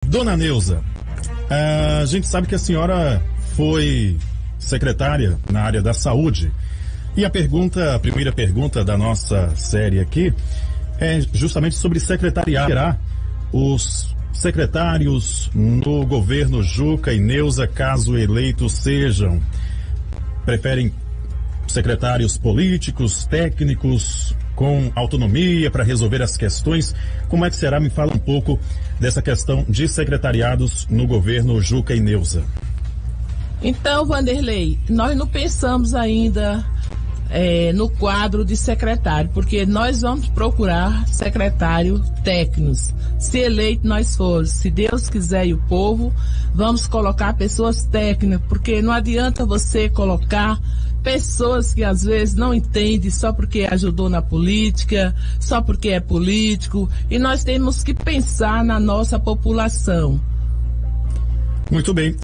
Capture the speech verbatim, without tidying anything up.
Dona Neuza, a gente sabe que a senhora foi secretária na área da saúde. E a pergunta, a primeira pergunta da nossa série aqui é justamente sobre secretariado. Será os secretários no governo Juca e Neuza, caso eleitos sejam, preferem secretários políticos, técnicos, com autonomia para resolver as questões? Como é que será? Me fala um pouco dessa questão de secretariados no governo Juca e Neuza. Então, Vanderlei, nós não pensamos ainda é, no quadro de secretário, porque nós vamos procurar secretário técnicos. Se eleito nós formos, se Deus quiser e o povo, vamos colocar pessoas técnicas, porque não adianta você colocar pessoas que às vezes não entendem só porque ajudou na política, só porque é político, e nós temos que pensar na nossa população. Muito bem.